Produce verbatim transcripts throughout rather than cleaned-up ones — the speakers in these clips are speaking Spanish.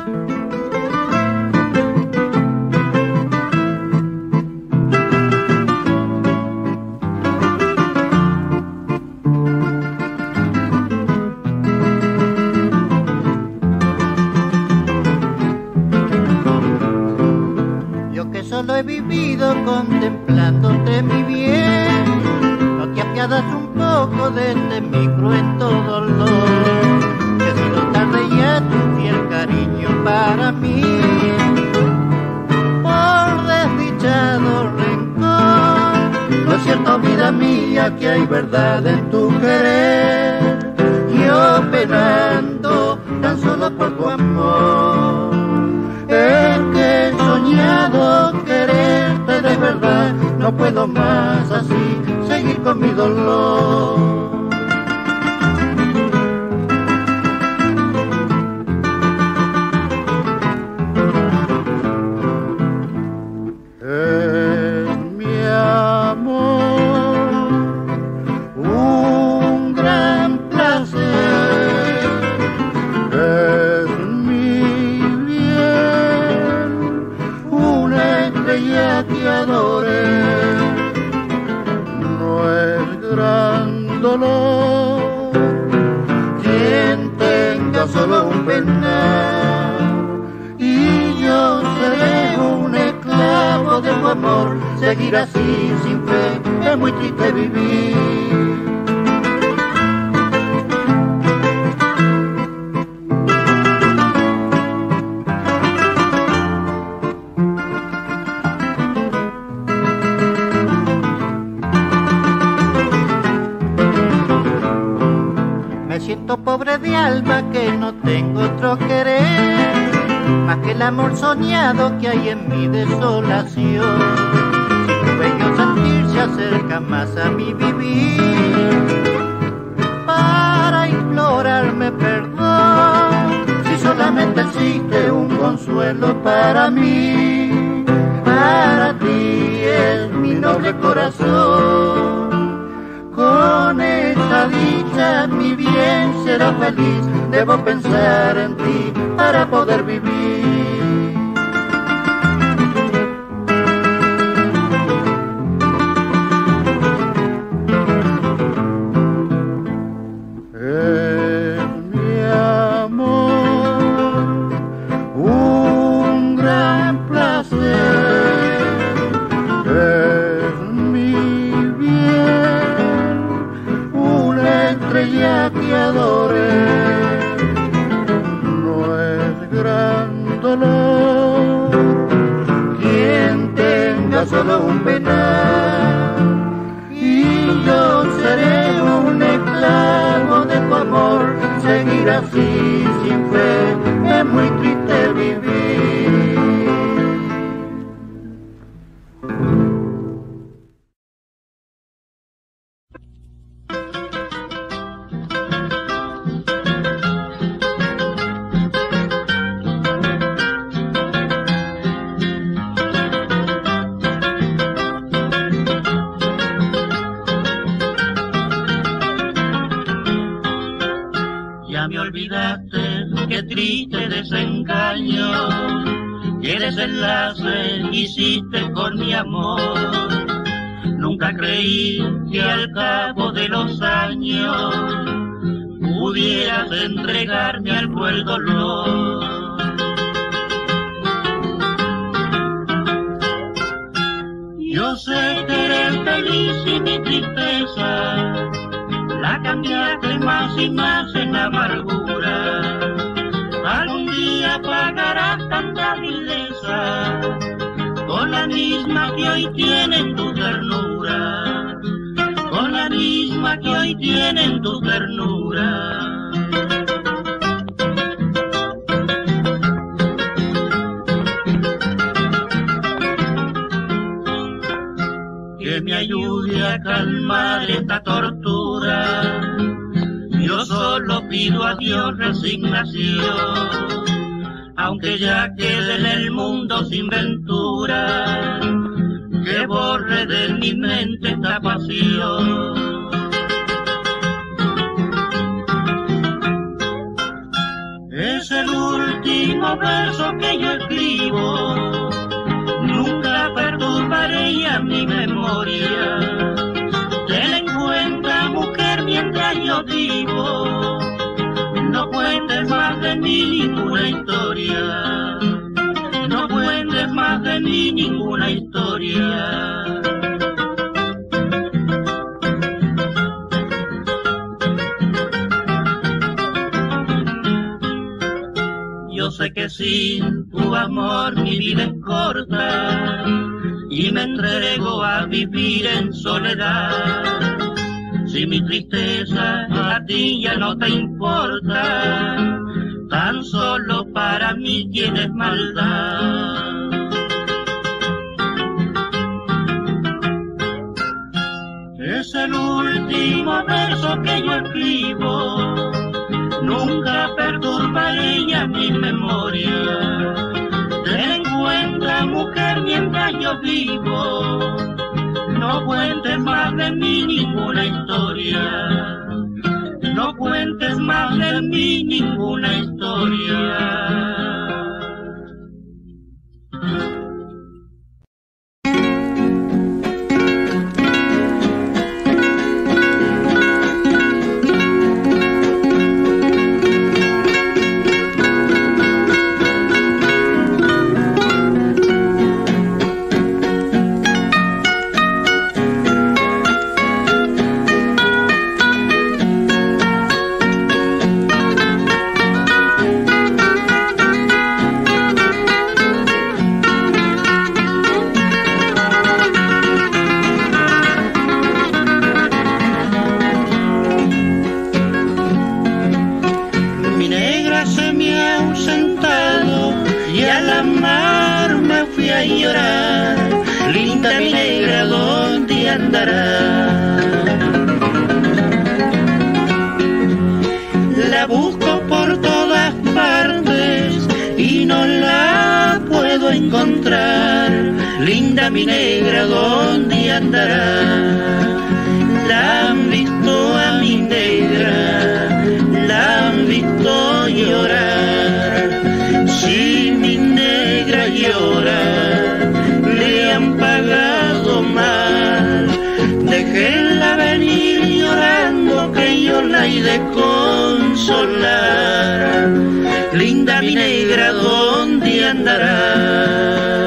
Solo he vivido contemplándote mi bien, no te apiadas un poco de este mi cruento dolor, que ha sido tarde ya tu fiel cariño para mí, por desdichado rencor. No es cierto, vida mía, que hay verdad en tu querer, yo penando tan solo por tu amor. Es que he soñado quererte de verdad, no puedo más así seguir con mi dolor. Es mi amor un gran placer, es mi bien una estrella que adoré. No es gran dolor quien tenga solo un penal, y yo seré un esclavo de tu amor. Seguir así sin fe es muy triste vivir. Me siento pobre de alma, que no tengo otro querer, más que el amor soñado que hay en mi desolación. Si tu bello sentir se acerca más a mi vivir, para implorarme perdón, si solamente existe un consuelo para mí, para ti es mi noble corazón. Con esa dicha mi bien será feliz, debo pensar en ti para poder vivir. Es mi amor un gran placer, es mi bien una estrella que adoré. No es gran dolor quien tenga solo un penal, y yo seré un esclavo de tu amor. Seguir así sin fe es muy triste vivir. Ya me olvidaste, qué triste desengaño, qué desenlace hiciste con mi amor. Nunca creí que al cabo de los años pudieras entregarme al cruel dolor. Yo sé que eres feliz y mi tristeza la cambiaste más y más en amargura. Algún día pagarás tanta vileza con la misma que hoy tienen tu ternura, con la misma que hoy tienen tu ternura. Que me ayude a calmar esta tortura, yo solo pido a Dios resignación, aunque ya quede en el mundo sin ventura, que borre de mi mente esta pasión. Es el último verso que yo escribo, nunca perturbaré ya mi memoria. Ten en cuenta, mujer, mientras yo vivo, no cuentes más de mí ninguna historia, no cuentes más de mí ninguna historia. Yo sé que sin tu amor mi vida es corta y me entrego a vivir en soledad. Si mi tristeza a ti ya no te importa, tan solo para mí tienes maldad. Es el último verso que yo escribo, nunca perturbaré ya mi memoria. Ten en cuenta, mujer, mientras yo vivo, no cuentes más de mí ninguna historia, no cuentes más de mí ninguna historia. La busco por todas partes y no la puedo encontrar. Linda mi negra, ¿dónde andará? La han visto a mi negra, la han visto llorar. Si mi negra llora, le han pagado mal. Déjenla venir llorando que yo la he de consolar. Linda mi negra, ¿dónde andará?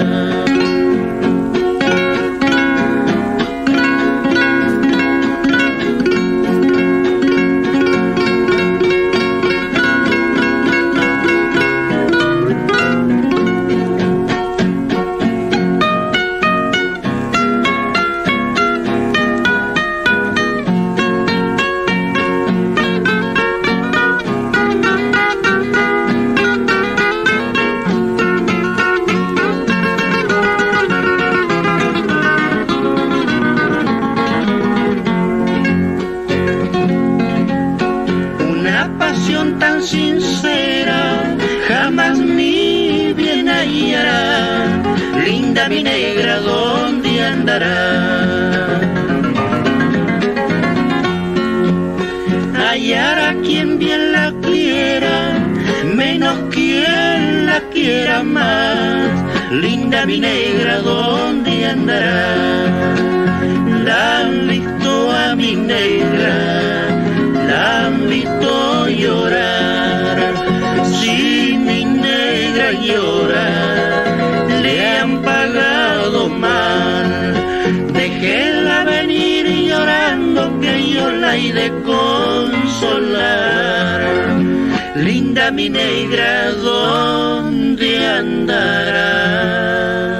Tan sincera jamás mi bien hallará. Linda mi negra, ¿dónde andará? Hallará quien bien la quiera, menos quien la quiera más. Linda mi negra, ¿dónde andará? La han visto a mi negra, la han visto llorar. Si mi negra llora, le han pagado mal. Déjenla venir llorando que yo la he de consolar. Linda mi negra, ¿dónde andará?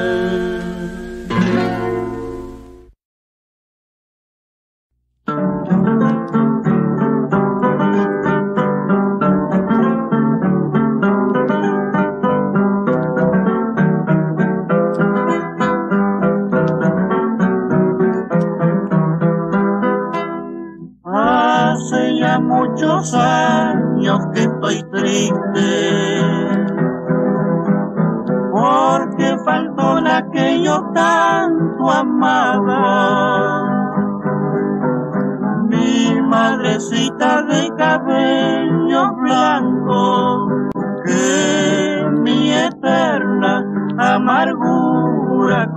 Muchos años que estoy triste, porque faltó la que yo tanto amaba, mi madrecita de cabello blanco,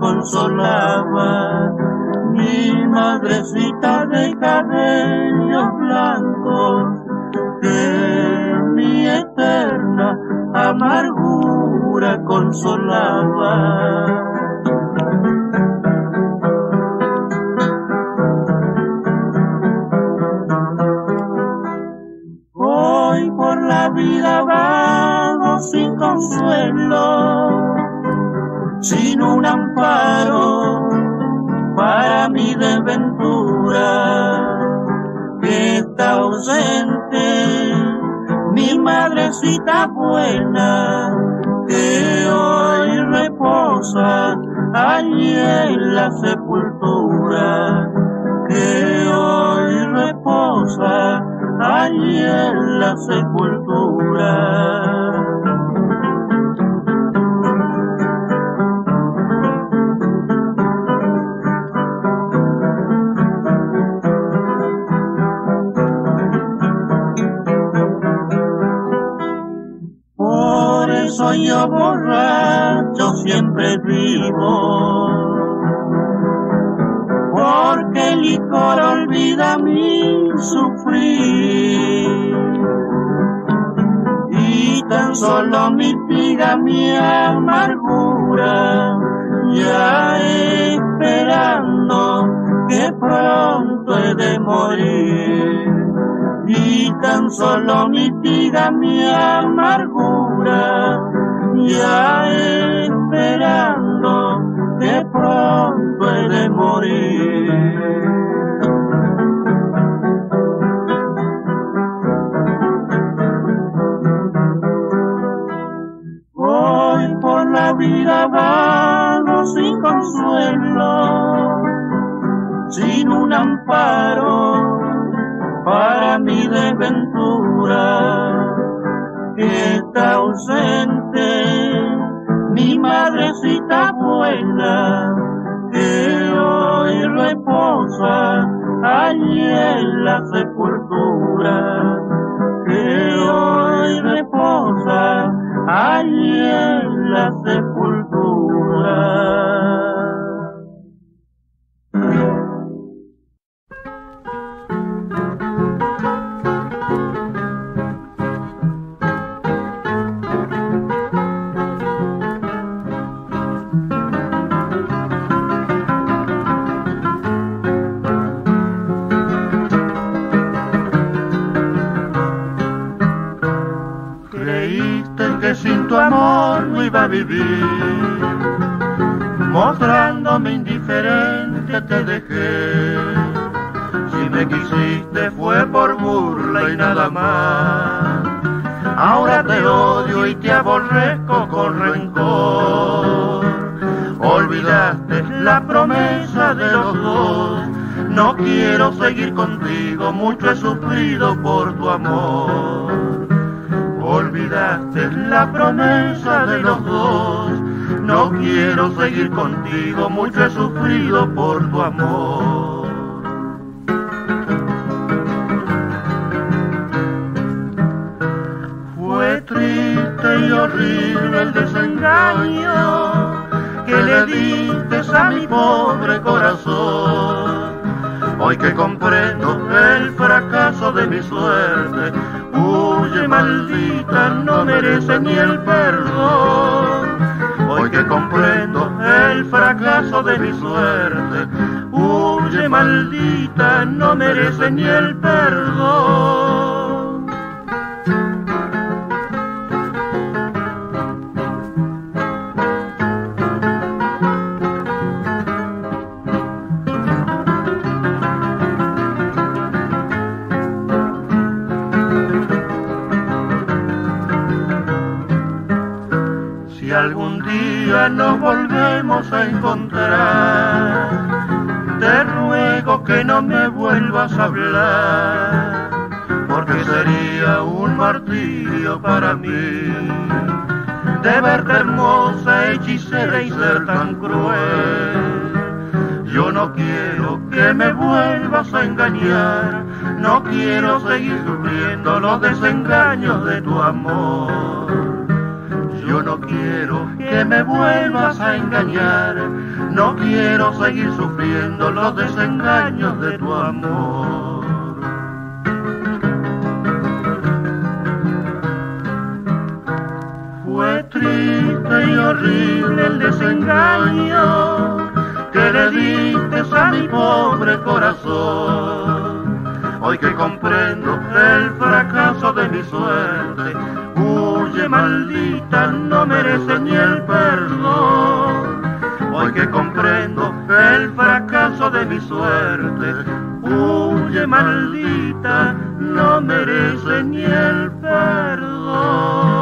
consolaba, mi madrecita de cabellos blancos, que mi eterna amargura consolaba. Hoy por la vida vago sin consuelo, sin un amparo para mi desventura, que está ausente mi madrecita buena, que hoy reposa allí en la sepultura, que hoy reposa allí en la sepultura. Soy yo borracho siempre vivo, porque el licor olvida mi sufrir, y tan solo mitiga mi amargura, ya esperando que pronto he de morir, y tan solo mitiga mi amargura, ya esperando que pronto he de morir. Hoy por la vida vago sin consuelo, sin un amparo para mi desventura, que está ausente mi madrecita buena, que hoy reposa allí en la sepultura, que hoy reposa allí en la sepultura. Que sin tu amor no iba a vivir, mostrándome indiferente te dejé. Si me quisiste fue por burla y nada más, ahora te odio y te aborrezco con rencor. Olvidaste la promesa de los dos, no quiero seguir contigo, mucho he sufrido por tu amor. Olvidaste la promesa de los dos, no quiero seguir contigo, mucho he sufrido por tu amor. Fue triste y horrible el desengaño que le diste a mi pobre corazón. Hoy que comprendo el fracaso de mi suerte, huye maldita, no merece ni el perdón. Hoy que comprendo el fracaso de mi suerte, huye maldita, no merece ni el perdón. Si algún día nos volvemos a encontrar, te ruego que no me vuelvas a hablar, porque sería un martirio para mí de verte hermosa, hechicera y ser tan cruel. Yo no quiero que me vuelvas a engañar, no quiero seguir sufriendo los desengaños de tu amor. Yo no quiero quiero que me vuelvas a engañar, no quiero seguir sufriendo los desengaños de tu amor. Fue triste y horrible el desengaño que le diste a mi pobre corazón. Hoy que comprendo el fracaso de mi suerte, huye maldita, no merece ni el perdón. Hoy que comprendo el fracaso de mi suerte, huye maldita, no merece ni el perdón.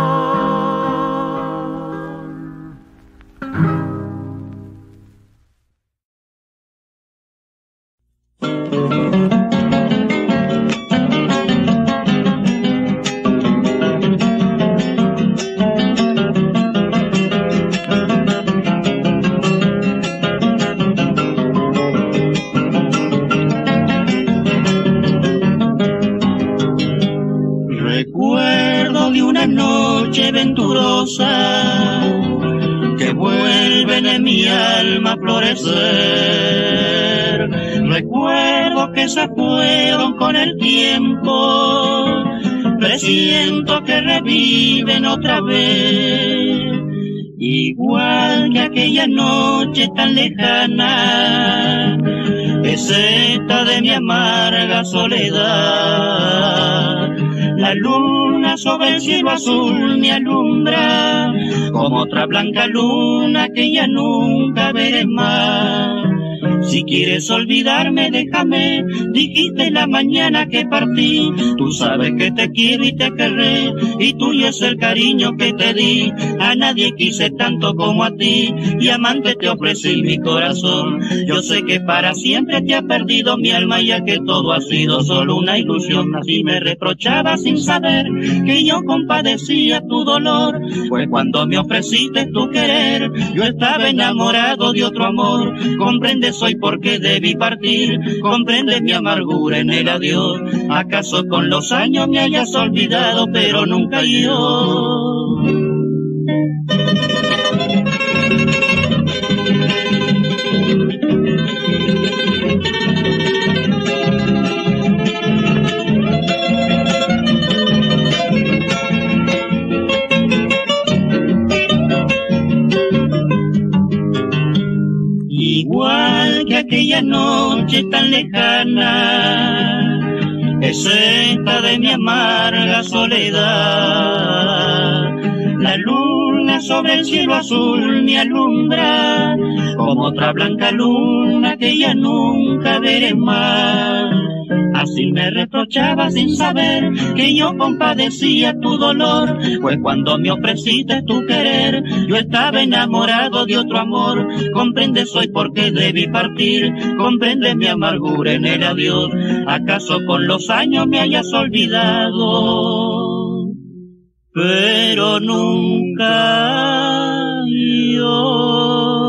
Recuerdo de una noche venturosa que vuelven en mi alma a florecer. Recuerdo que se fueron con el tiempo, presiento que reviven otra vez. Igual que aquella noche tan lejana, es esta de mi amarga soledad. La luna sobre el cielo azul me alumbra, como otra blanca luna que ya nunca veré más. Si quieres olvidarme, déjame, dijiste la mañana que partí. Tú sabes que te quiero y te querré, y tuyo es el cariño que te di. A nadie quise tanto como a ti, y amante te ofrecí mi corazón. Yo sé que para siempre te ha perdido mi alma, ya que todo ha sido solo una ilusión. Así me reprochaba sin saber que yo compadecía tu dolor. Fue cuando me ofreciste tu querer, yo estaba enamorado de otro amor. Comprendes hoy por qué debí partir, comprendes mi amargura en el adiós. ¿Acaso con los años me hayas olvidado, pero nunca yo? Igual que aquella noche tan lejana, es esta de mi amarga soledad. La luna sobre el cielo azul me alumbra, como otra blanca luna que ya nunca veré más. Así me reprochaba sin saber que yo compadecía tu dolor. Fue cuando me ofreciste tu querer, yo estaba enamorado de otro amor. Comprendes hoy por qué debí partir, comprendes mi amargura en el adiós. ¿Acaso con los años me hayas olvidado, pero nunca yo?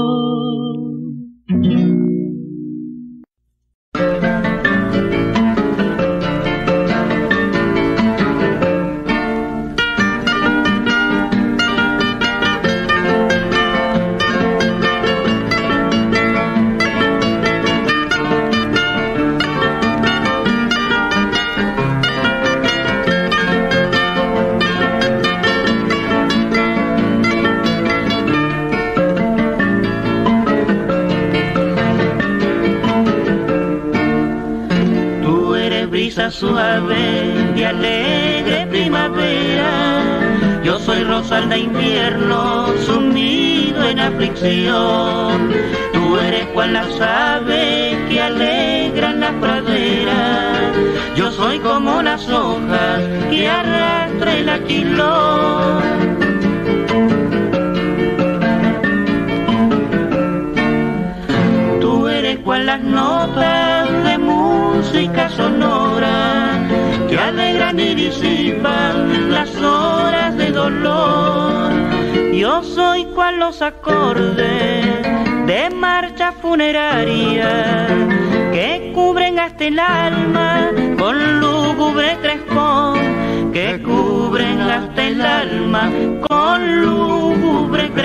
Suave y alegre primavera, yo soy rosal de invierno sumido en aflicción. Tú eres cual las aves que alegran la pradera, yo soy como las hojas que arrastra el aquilón. Tú eres cual las notas de música sonora que alegran y disipan las horas de dolor. Yo soy cual los acordes de marcha funeraria que cubren hasta el alma con lúgubre crespón, que cubren hasta el alma con lúgubre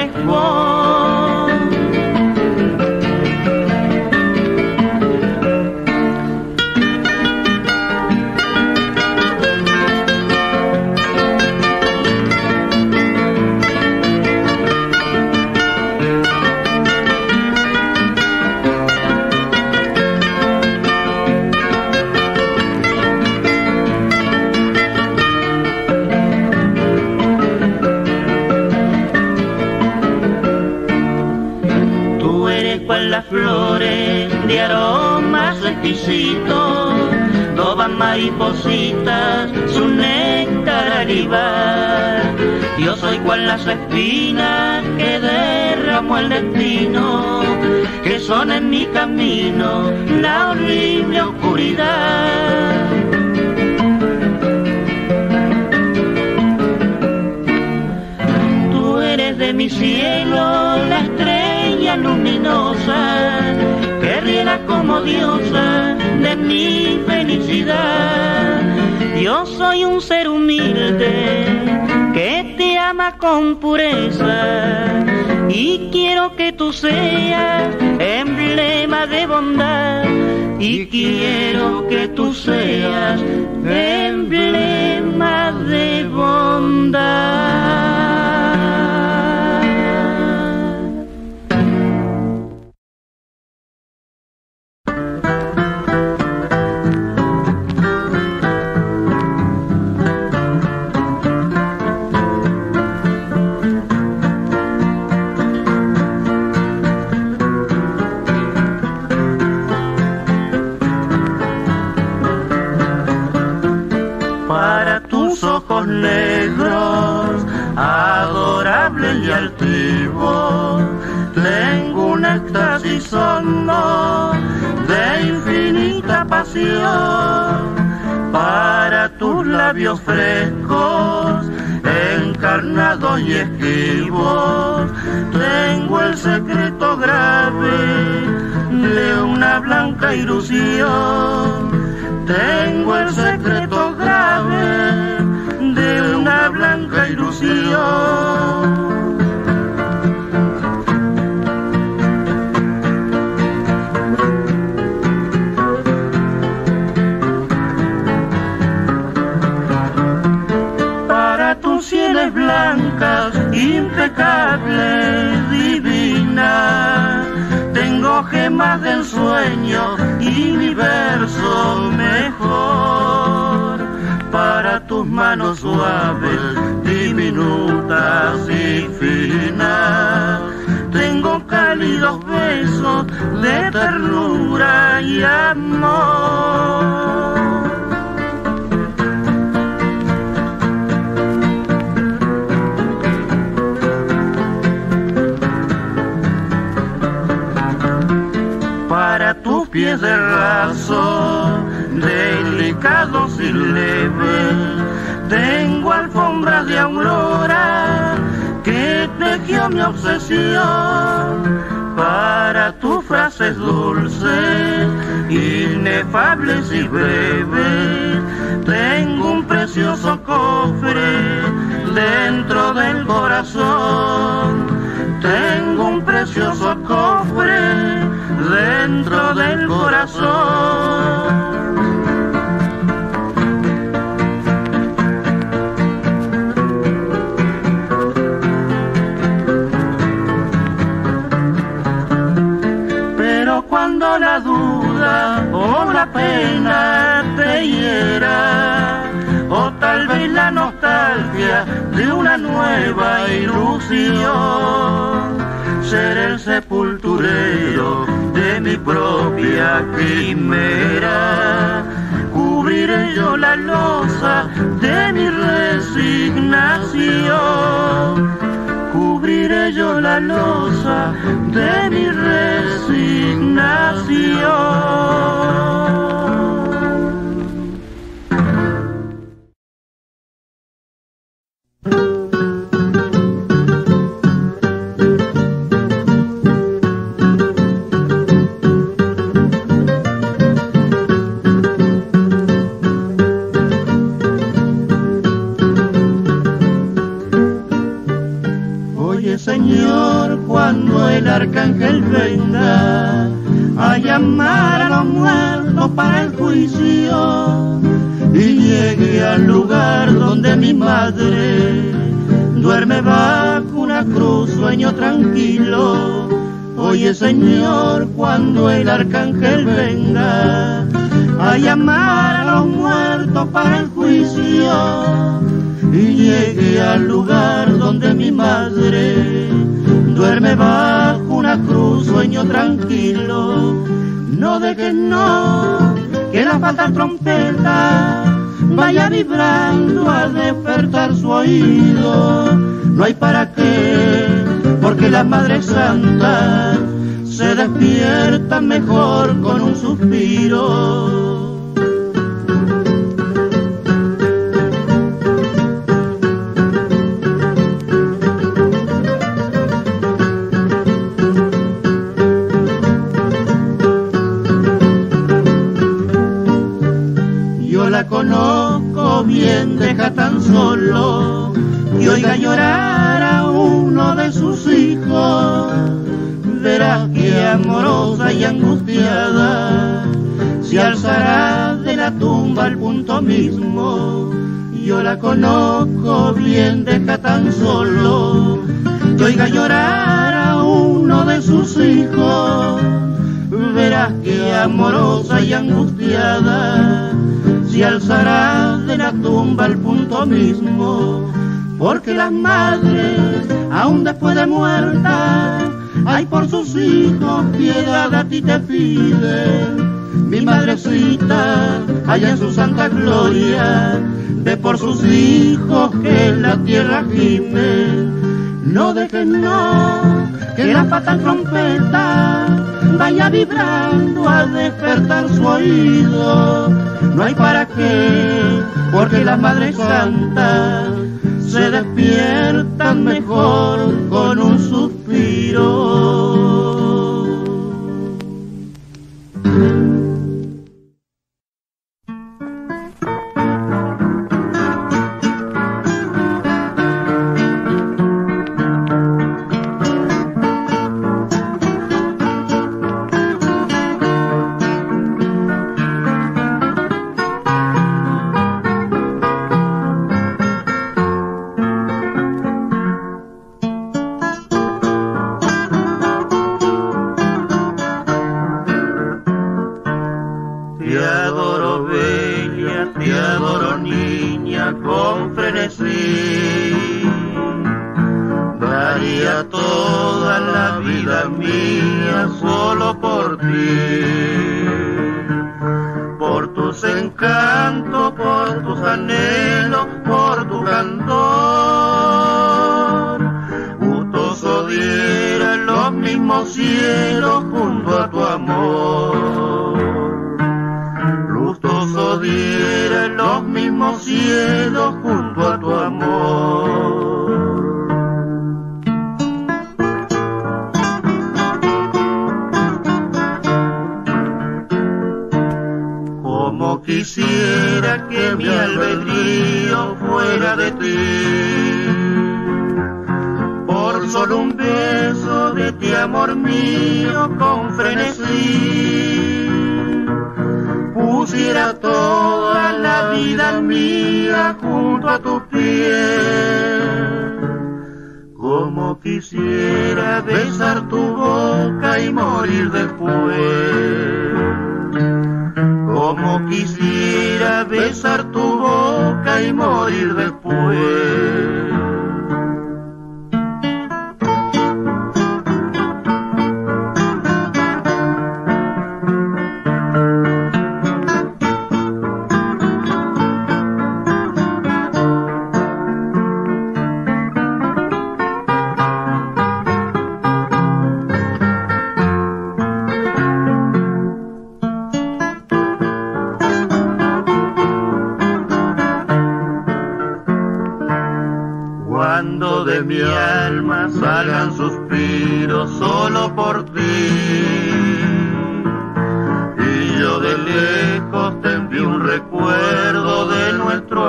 las flores de aromas exquisitos, doban maripositas su néctar a libar. Yo soy cual las espinas que derramó el destino, que son en mi camino la horrible oscuridad. Tú eres de mi cielo la estrella luminosa, que riela como diosa de mi felicidad. Yo soy un ser humilde que te ama con pureza, y quiero que tú seas emblema de bondad, y quiero que tú seas emblema de bondad. Negros, adorables y altivos, tengo un éxtasis hondo de infinita pasión. Para tus labios frescos, encarnados y esquivos, tengo el secreto grave de una blanca ilusión. Tengo el secreto grave de una blanca ilusión. Para tus sienes blancas, impecables, divinas, tengo gemas del sueño y mi verso mejor. Para tus manos suaves, diminutas y finas, tengo cálidos besos de ternura y amor. Para tus pies de raso, delicados y leves, tengo alfombras de aurora que tejió mi obsesión. Para tus frases dulces, inefables y breves, tengo un precioso cofre dentro del corazón. Tengo un precioso cofre dentro del corazón. Cuando la duda o la pena te hiera, o tal vez la nostalgia de una nueva ilusión, seré el sepulturero de mi propia quimera. Cubriré yo la losa de mi resignación. Cubriré yo la losa de mi resignación. Señor, cuando el arcángel venga a llamar a los muertos para el juicio y llegue al lugar donde mi madre duerme bajo una cruz, sueño tranquilo. Oye, Señor, cuando el arcángel venga a llamar a los muertos para el juicio y llegue al lugar donde mi madre duerme bajo una la cruz, sueño tranquilo. No dejes no, que la fatal trompeta vaya vibrando al despertar su oído. No hay para qué, porque la Madre Santa se despierta mejor con un suspiro. Conozco bien, deja tan solo que oiga llorar a uno de sus hijos. Verás que amorosa y angustiada se alzará de la tumba al punto mismo. Yo la conozco bien, deja tan solo que oiga llorar a uno de sus hijos. Verás que amorosa y angustiada se alzará de la tumba al punto mismo, porque las madres, aún después de muertas, ay por sus hijos piedad a ti te piden. Mi madrecita, allá en su santa gloria, ve por sus hijos que en la tierra gime. No dejes no, que la fatal trompeta vaya vibrando al despertar su oído. No hay para qué, porque las Madres Santas se despiertan mejor con un suspiro. Quisiera que mi albedrío fuera de ti, por solo un beso de ti, amor mío, con frenesí, pusiera toda la vida mía junto a tus pies. Como quisiera besar tu boca y morir después. Como quisiera besar tu boca y morir después. Cuando de mi alma salgan suspiros solo por ti, y yo de lejos te envío un recuerdo de nuestro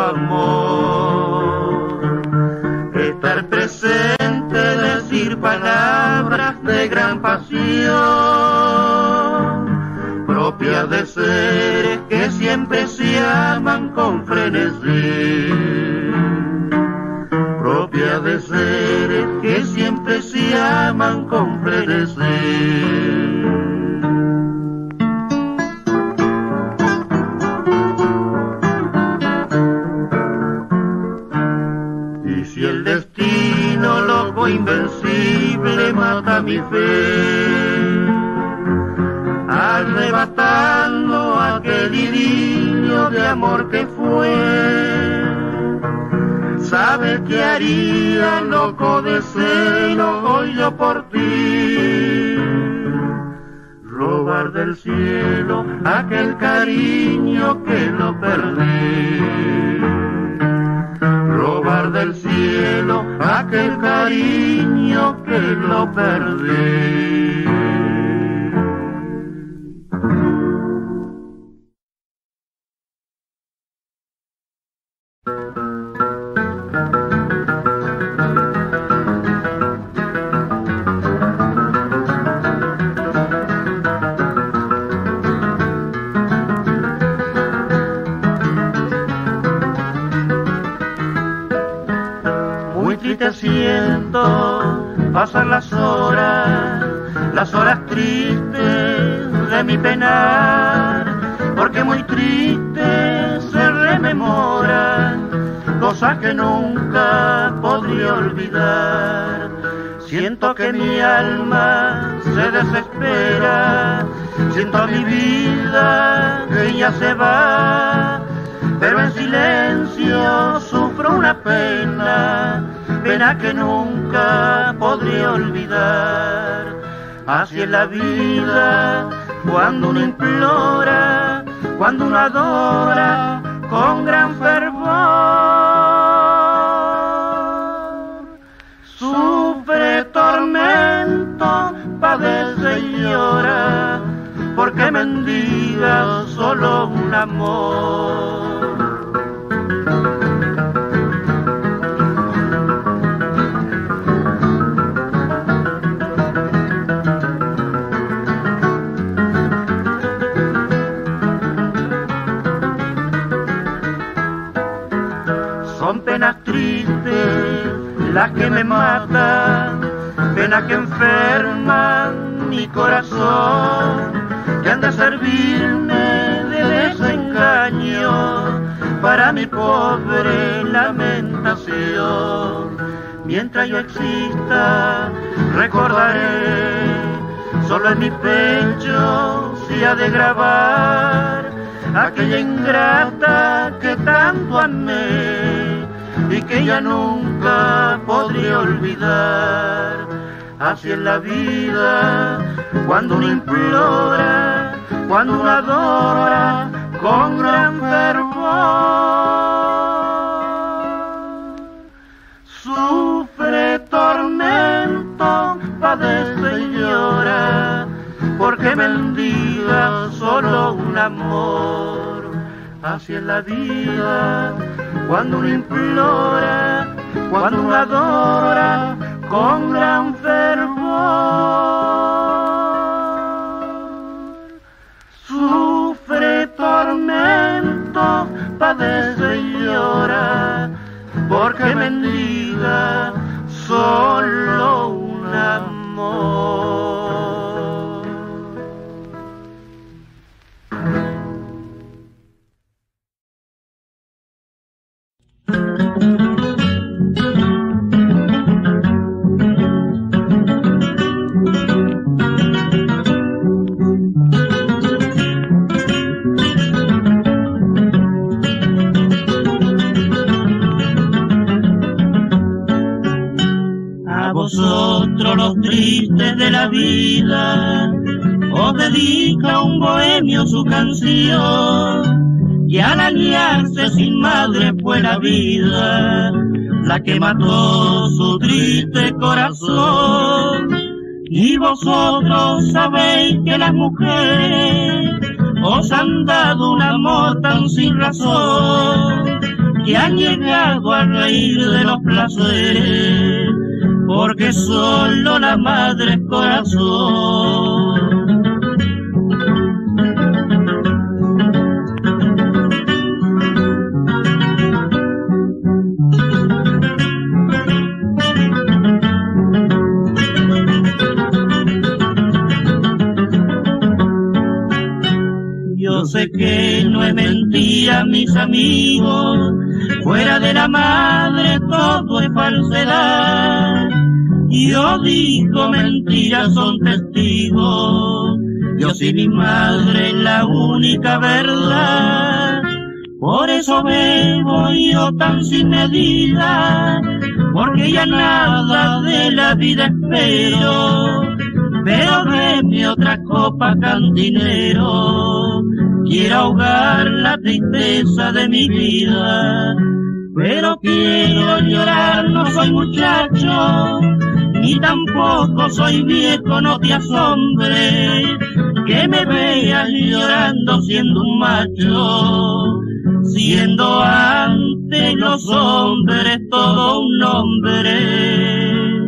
amor, estar presente, decir palabras de gran pasión, propias de seres que siempre se aman con frenesí, propia de seres que siempre se aman con frenesí. Y si el destino loco invencible le mata mi fe, arrebatando aquel idilio de amor que fue. ¿Sabes qué haría, loco de celo, hoy yo por ti? Robar del cielo aquel cariño que lo perdí. Robar del cielo aquel cariño que lo perdí. Siento pasar las horas, las horas tristes de mi penar, porque muy triste se rememoran cosas que nunca podría olvidar. Siento que mi alma se desespera, siento mi vida que ya se va, pero en silencio sufro una pena, pena que nunca podré olvidar. Así es la vida, cuando uno implora, cuando uno adora con gran fervor. Sufre tormento, padece y llora, porque mendiga solo un amor. Son penas tristes las que me matan, penas que enferman mi corazón, que han de servirme de desengaño para mi pobre lamentación. Mientras yo exista, recordaré, solo en mi pecho se ha de grabar aquella ingrata que tanto amé y que ya nunca podré olvidar. Así es la vida, cuando uno implora, cuando uno adora con gran fervor. Sufre tormento, padece y llora, porque mendiga solo un amor. Así es la vida, cuando uno implora, cuando uno adora con gran fervor. Sufre tormento, padece y llora, porque mendiga solo un amor. Vosotros los tristes de la vida, os dedica un bohemio su canción, y al aliarse sin madre fue la vida la que mató su triste corazón. Y vosotros sabéis que las mujeres os han dado un amor tan sin razón, que han llegado a reír de los placeres, porque solo la madre es corazón. Yo sé que no es mentira, mis amigos, fuera de la madre todo es falsedad, Yo digo mentiras, son testigos. Dios y mi madre es la única verdad. Por eso bebo yo tan sin medida, porque ya nada de la vida espero. Pero deme otra copa, cantinero, quiero ahogar la tristeza de mi vida. Pero quiero llorar, no soy muchacho, ni tampoco soy viejo, no te asombres, que me veas llorando siendo un macho, siendo ante los hombres todo un hombre.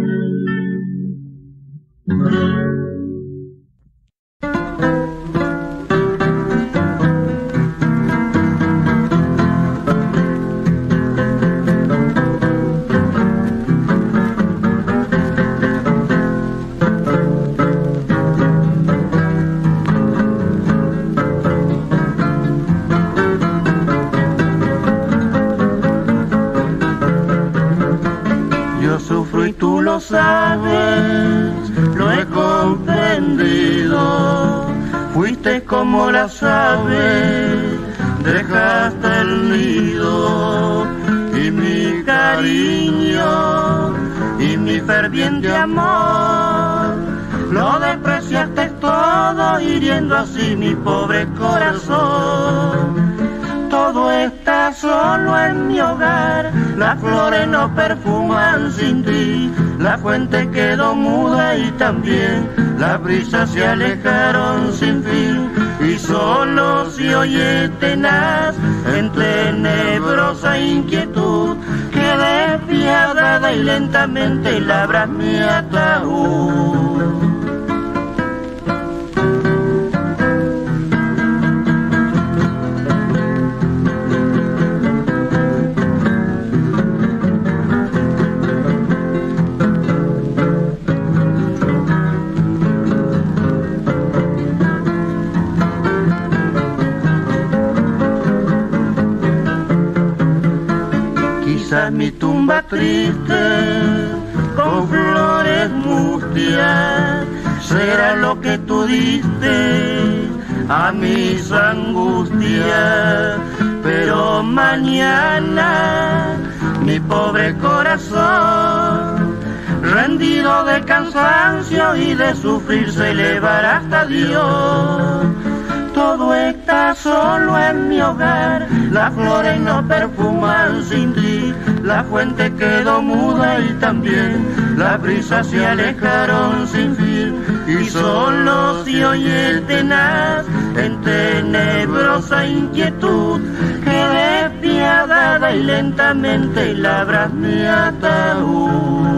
Lo sabes, lo he comprendido. Fuiste como las aves, dejaste el nido, y mi cariño y mi ferviente amor lo despreciaste todo, hiriendo así mi pobre corazón. Todo está solo en mi hogar, las flores no perfuman sin ti, la fuente quedó muda y también las brisas se alejaron sin fin, y solo se oye tenaz en tenebrosa inquietud, que despiadada y lentamente labras mi ataúd. Mi tumba triste con flores mustias será lo que tú diste a mis angustias, pero mañana mi pobre corazón, rendido de cansancio y de sufrir, se elevará hasta Dios. Todo está solo en mi hogar, las flores no perfuman sin ti, la fuente quedó muda y también las brisas se alejaron sin fin, y solo se oye tenaz en tenebrosa inquietud, que despiadada y lentamente labras mi ataúd.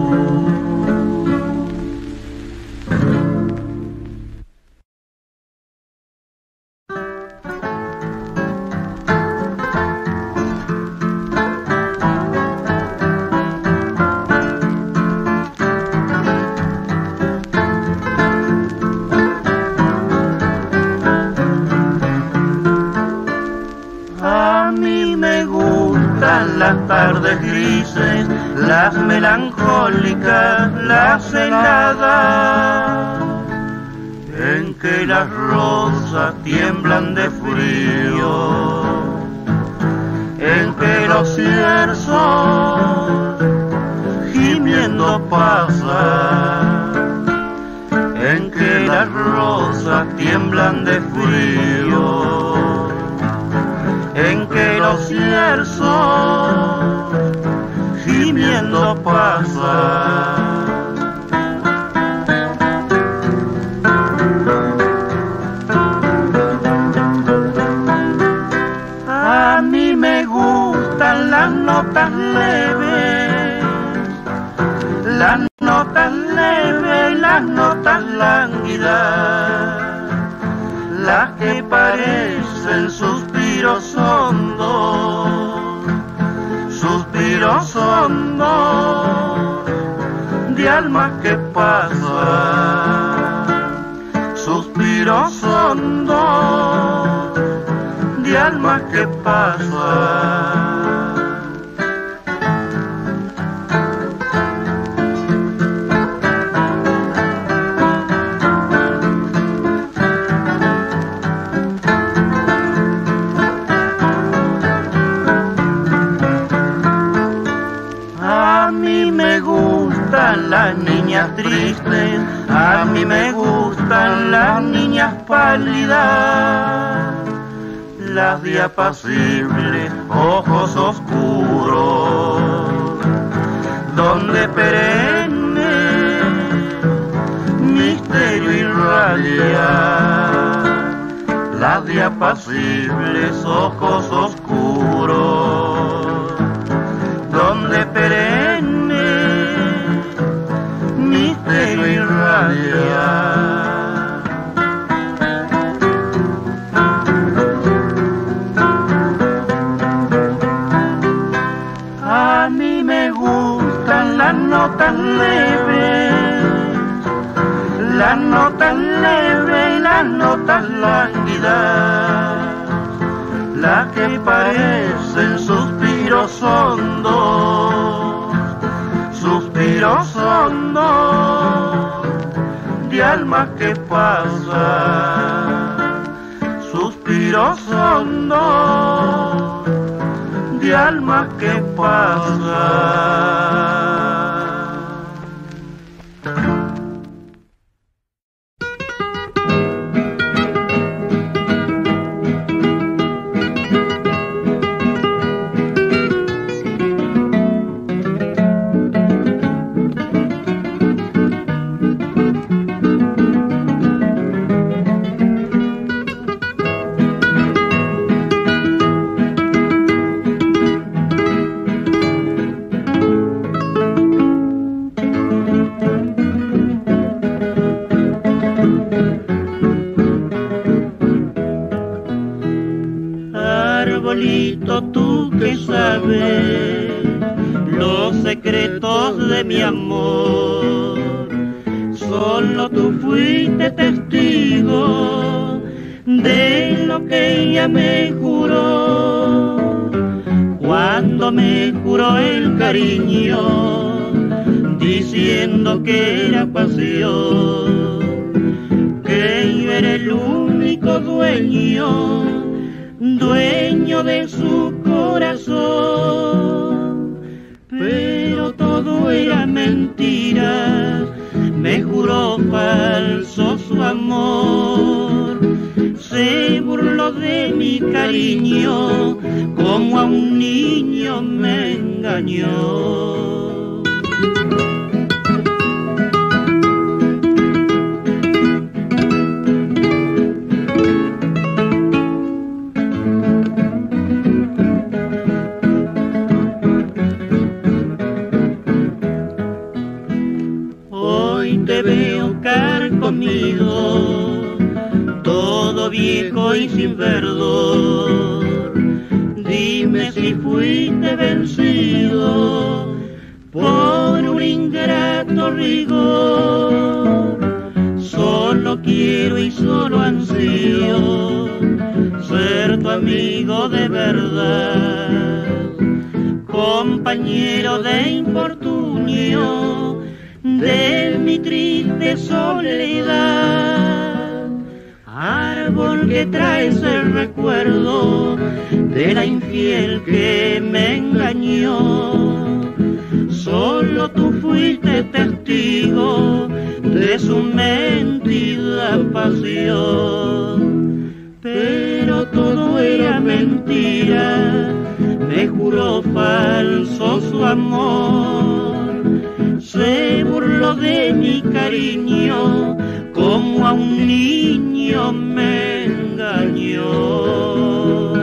Las tardes grises, las melancólicas, las heladas, en que las rosas tiemblan de frío, en que los cierzos gimiendo pasan, en que las rosas tiemblan de frío, en que los cierzos gimiendo pasan. A mí me gustan las notas leves, las notas leves, las notas lánguidas, las que parecen suspiros hondos, suspiros hondos de almas que pasan, suspiros hondos de almas que pasan. gustan las niñas tristes, a mí me gustan las niñas pálidas, las de apacibles ojos oscuros, donde perenne misterio irradia, las de apacibles ojos oscuros, donde perenne misterio irradia. A mí me gustan las notas leves, las notas leves y las notas lánguidas, las que parecen suspiros hondos, suspiros hondos de almas que pasan, suspiros hondos de almas que pasan. Arbolito, tú que sabes los secretos de mi amor, solo tú fuiste testigo de lo que ella me juró, cuando me juró el cariño, diciendo que era pasión, que yo era el único dueño, dueño de su corazón, pero todo era mentira, me juró falso su amor, se burló de mi cariño, como a un niño me engañó. Te veo carcomido, todo viejo y sin verdor. Dime si fuiste vencido por un ingrato rigor. Solo quiero y solo ansío ser tu amigo de verdad, compañero de infortunio de mi triste soledad, árbol que traes el recuerdo de la infiel que me engañó. Solo tú fuiste testigo de su mentida pasión, pero todo era mentira, me juró falso su amor, se burló de mi cariño, como a un niño me engañó.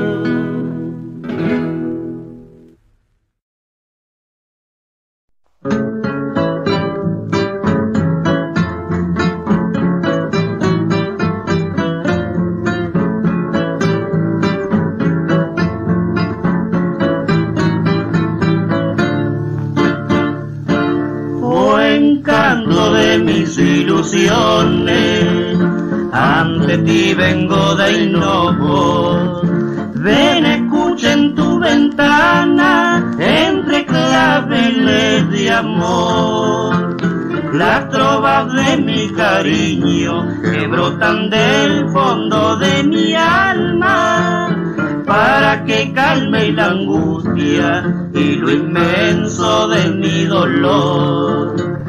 Mis ilusiones, ante ti vengo de hinojo. Ven, escucha en tu ventana, entre claveles de amor, las trovas de mi cariño que brotan del fondo de mi alma, para que calme la angustia y lo inmenso de mi dolor.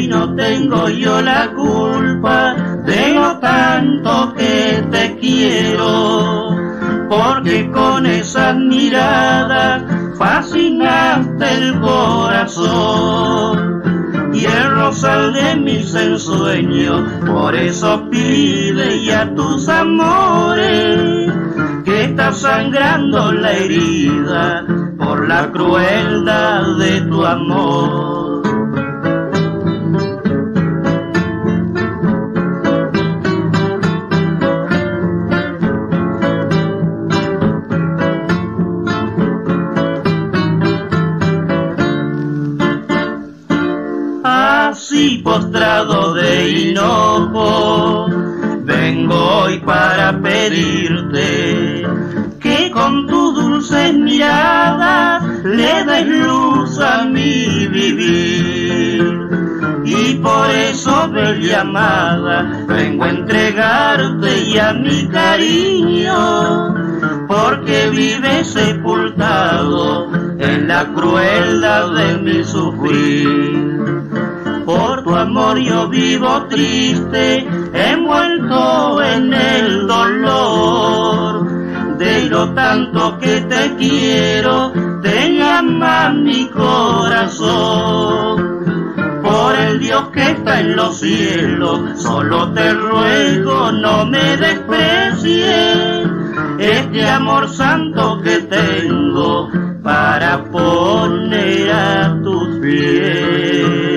no tengo yo la culpa de lo tanto que te quiero, porque con esas miradas fascinaste el corazón y el rosal de mis ensueños. Por eso pide ya tus amores, que está sangrando la herida por la crueldad de tu amor. Así postrado de hinojo, vengo hoy para pedirte que con tus dulces miradas le des luz a mi vivir. Y por eso, bella amada, vengo a entregarte ya mi cariño, porque vive sepultado en la crueldad de mi sufrir. Por tu amor yo vivo triste, envuelto en el dolor de lo tanto que te quiero, te llama mi corazón. Por el Dios que está en los cielos, solo te ruego no me desprecies este amor santo que tengo para poner a tus pies.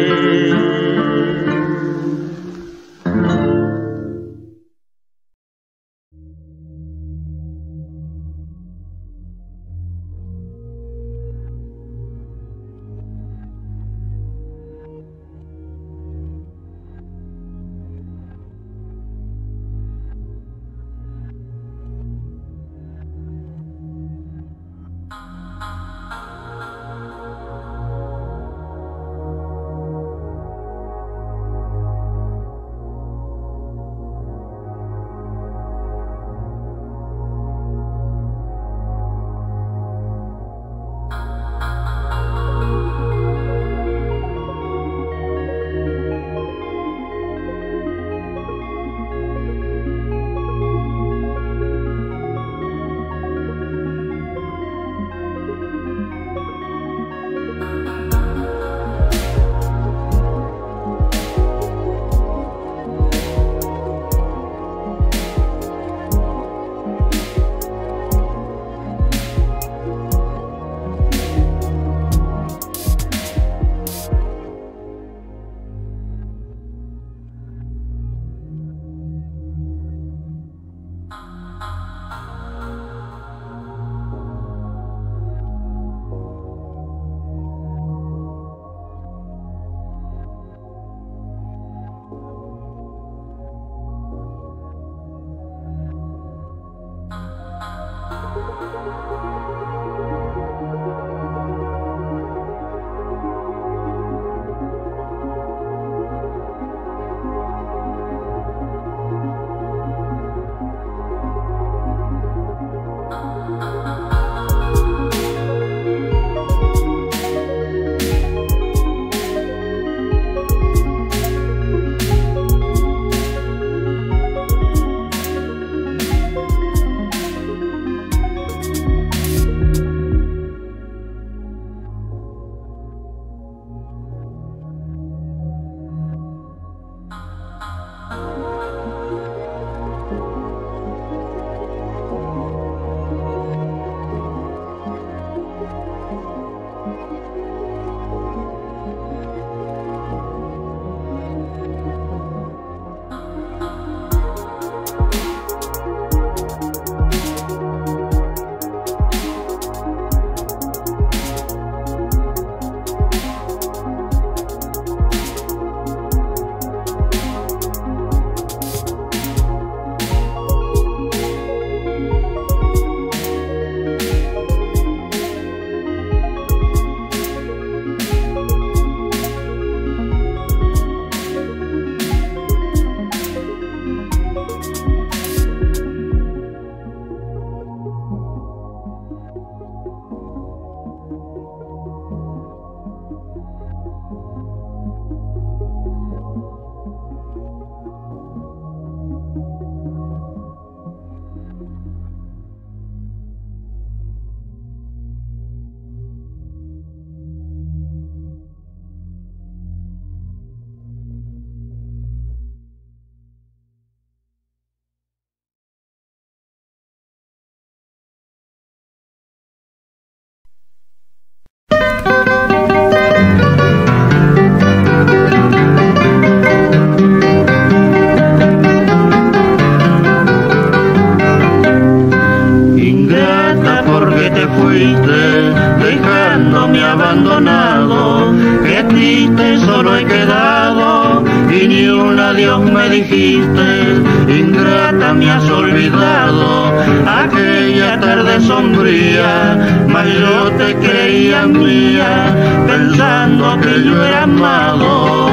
dijiste, ingrata me has olvidado, aquella tarde sombría, mas yo te creía mía, pensando que yo era amado.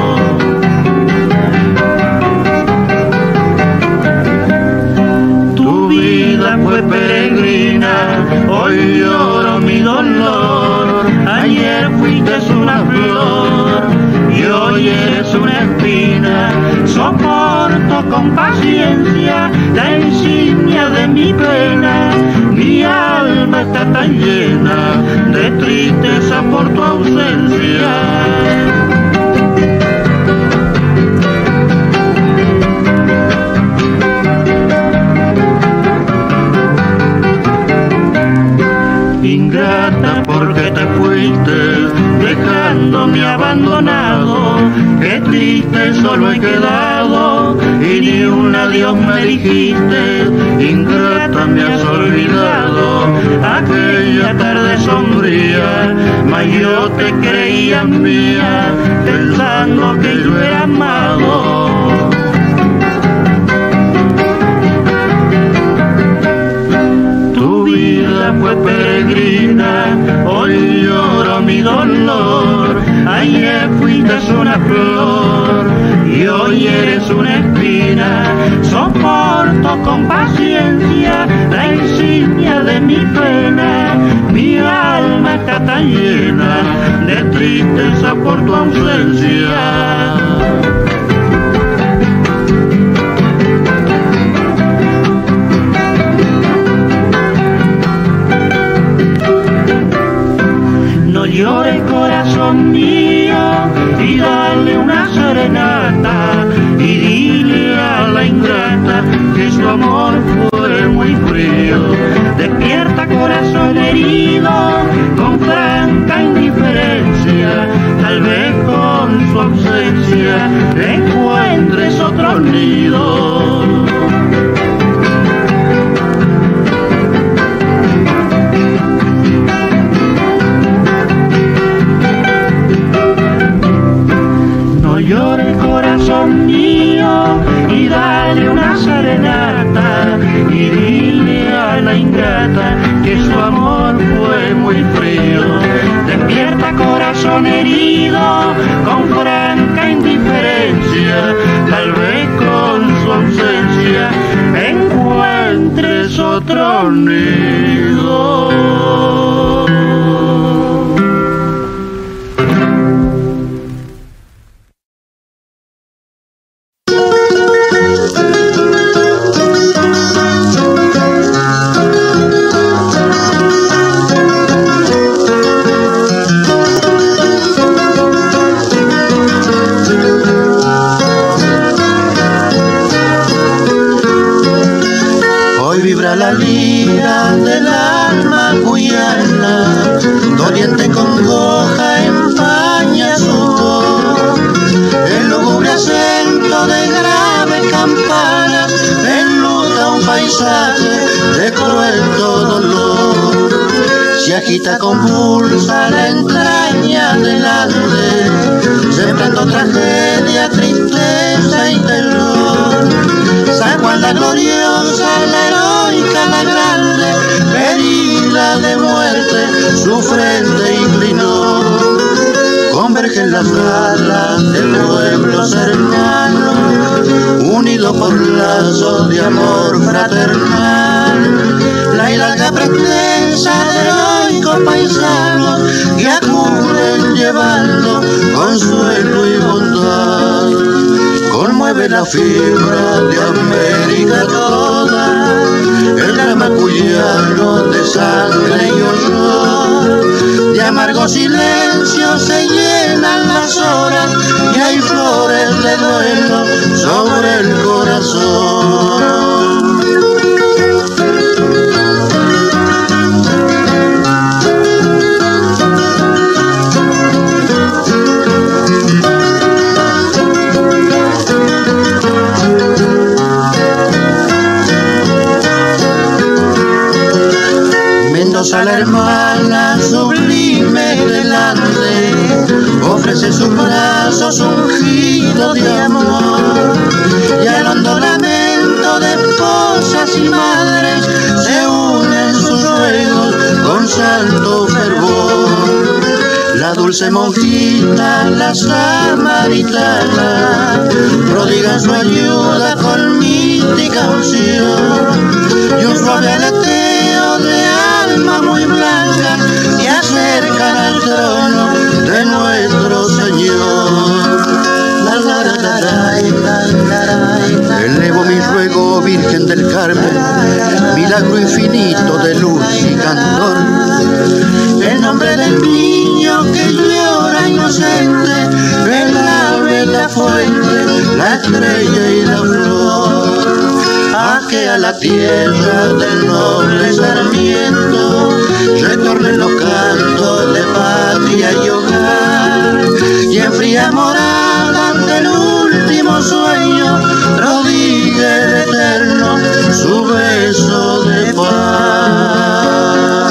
Tu vida fue peregrina, hoy lloro mi dolor, ayer fuiste una flor y hoy eres una espina, soporto con paciencia la insignia de mi pena, mi alma está tan llena de tristeza por tu ausencia. Ingrata porque te fuiste, dejándome abandonado, qué triste solo he quedado, y ni un adiós me dijiste, ingrata me has olvidado, aquella tarde sombría, mas yo te creía mía, pensando que yo era amado. Fue peregrina, hoy lloro mi dolor, ayer fuiste una flor y hoy eres una espina, soporto con paciencia la insignia de mi pena, mi alma está tan llena de tristeza por tu ausencia. Llore corazón mío y dale una serenata y dile a la ingrata que su amor fue muy frío. Despierta corazón herido con franca indiferencia, tal vez con su ausencia encuentres otro nido. Llore corazón mío y dale una serenata y dile a la ingrata que su amor fue muy frío. Despierta corazón herido con franca indiferencia, tal vez con su ausencia encuentres otro nido. La lira del alma cuyana, doliente congoja empaña su voz, el lúgubre acento de graves campanas enluta un paisaje de cruel dolor. Se agita convulsa la entraña del ande, sembrando tragedia, tristeza y terror. San Juan la gloriosa, la heroica, la grande, herida de muerte, su frente inclinó. Convergen las alas de pueblos hermanos, unidos por lazos de amor fraternal. La hidalga pretensa de heroicos paisanos que acuden llevando consuelo y bondad. Conmueve la fibra de América toda, el drama cuyano de sangre y horror. De amargo silencio se llenan las horas y hay flores de duelo sobre el corazón. A la hermana sublime delante ofrece sus brazos ungidos de amor y a esposas y madres se unen sus ruegos con santo fervor. La dulce monjita, la samaritana, prodigan su ayuda con mística unción y un suave aleteo de alma muy blanca y acercan al trono de nuestro Señor. Elevo mi ruego, Virgen del Carmen, milagro infinito de luz y candor. En nombre del niño que llora inocente, el ave, la fuente, la estrella y la flor. A que a la tierra del noble sarmiento retornen los cantos de patria y hogar, y en fría morada del último sueño prodigue el eterno su beso de paz.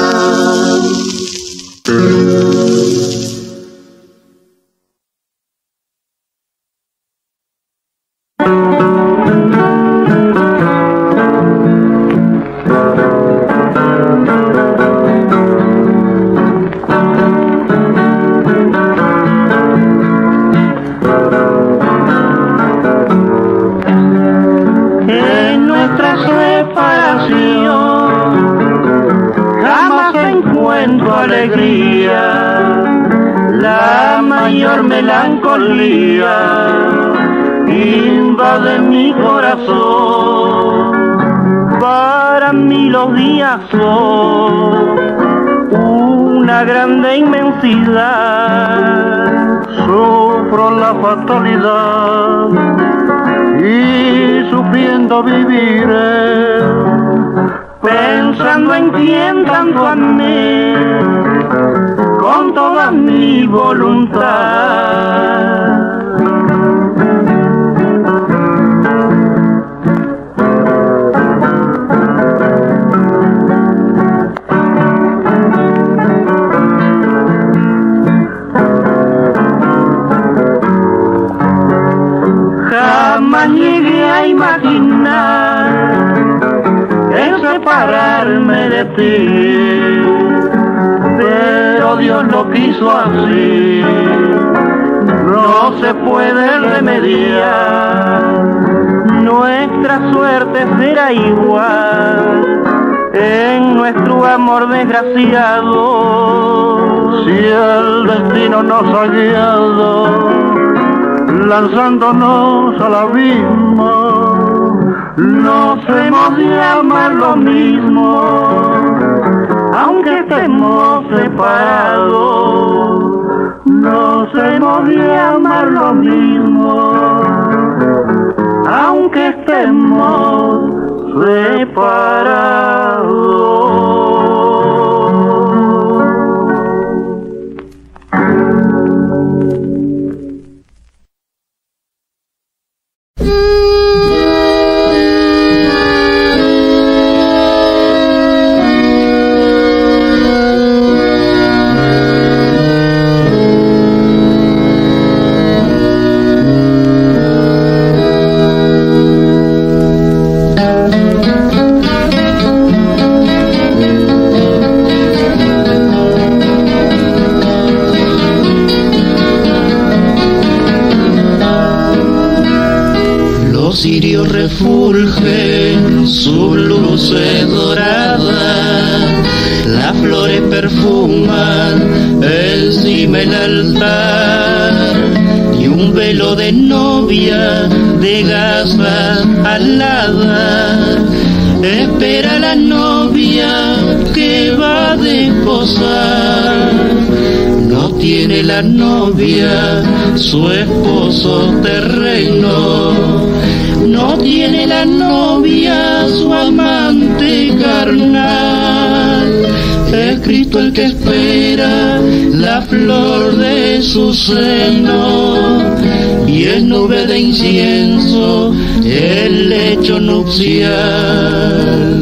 Invade mi corazón, para mí los días son una grande inmensidad. Sufro la fatalidad y sufriendo viviré, pensando en quien tanto amé con toda mi voluntad. Jamás llegué a imaginar el separarme de ti, pero Dios lo quiso así, no se puede remediar. Nuestra suerte será igual en nuestro amor desgraciado, si el destino nos ha guiado lanzándonos al abismo. Nos hemos de amar lo mismo, aunque estemos separados. Nos hemos de amar lo mismo, aunque estemos separados. Cirios refulgen sus luces doradas, las flores perfuman encima el altar, y un velo de novia de gasas aladas espera a la novia que va a desposar. No tiene la novia su esposo terreno, no tiene la novia su amante carnal. Es Cristo el que espera la flor de su seno, y es nube de incienso el lecho nupcial.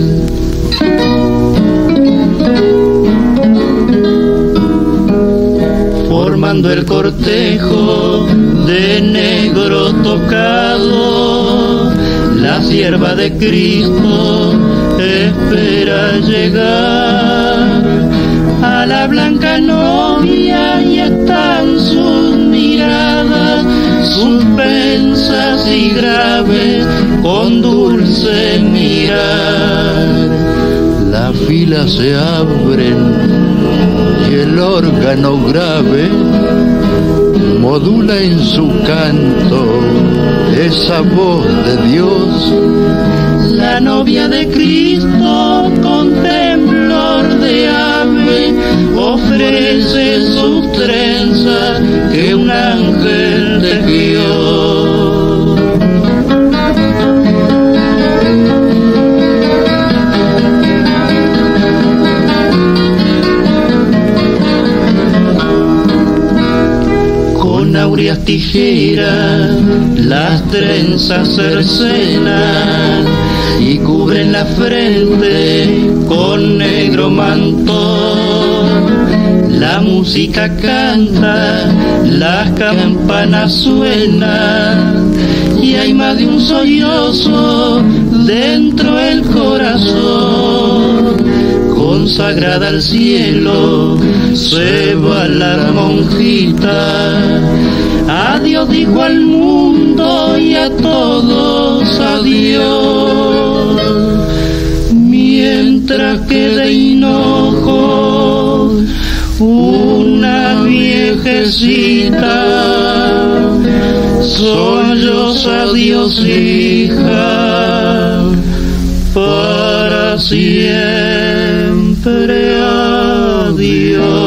Formando el cortejo de negro tocado, la sierva de Cristo espera llegar a la blanca novia y están sus miradas suspensas y graves con dulce mirar. Las filas se abren y el órgano grave modula en su canto esa voz de Dios. La novia de Cristo con temblor de ave ofrece sus trenzas que un ángel tejió. Áureas tijeras las trenzas cercenan y cubren la frente con negro mantón. La música canta, las campanas suenan y hay más de un sollozo dentro el corazón. Consagrada al cielo se va la monjita, adiós dijo al mundo y a todos adiós. Mientras que de hinojo una viejecita solloza adiós hija, para siempre adiós.